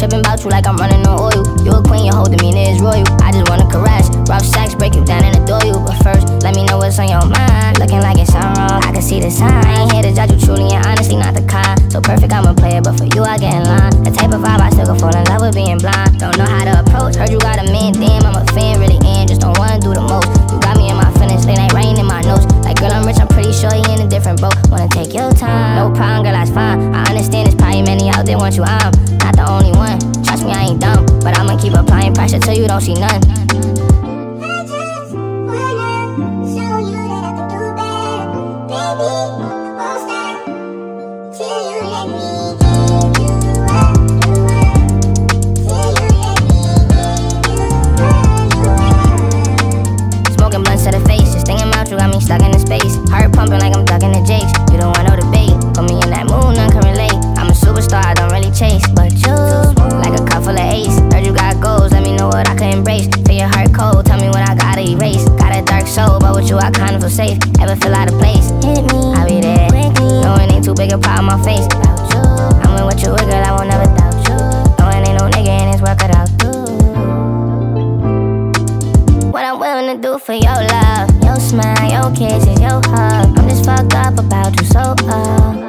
tripping about you like I'm running on oil. You a queen, your whole demeanor is royal. I just wanna caress, rough sex, break you down and adore you. But first, let me know what's on your mind. Looking like it's something wrong, I can see the sign. I ain't here to judge you truly and honestly, not the kind. So perfect, I'm a player, but for you, I get in line. The type of vibe I still can fall in love with being blind. Don't know how to approach, heard you got a man, damn, I'm a fan, really in. Just don't wanna do the most. You got me in my feelings, late night writing in my notes. Like, girl, I'm rich, I'm pretty sure you in a different boat. Wanna take your time, no problem, girl, that's fine. I understand there's probably many out there want you, I'm not the only one. Trust me, I ain't dumb, but I'ma keep applying pressure till you don't see none. Smoking blunts to the face, just thinking about you got me stuck in the space. Heart pumping like I'm ducking the jakes. You don't want no debate, put me in that mood, none can relate. I'm a superstar, I don't really chase, but you, like a cup full of ace. Heard you got goals, let me know what I can embrace. Feel your heart cold, tell me what I gotta erase. Got a dark soul, but with you I kinda feel safe. Ever feel out of place? Hit me, I'll be there. No, it ain't too big a problem, my face. About you, I'm in what you with, girl, I won't never doubt you. No, it ain't no nigga and it's work it out. What I'm willing to do for your love, your smile, your kisses, your hug. I'm just fucked up about you, so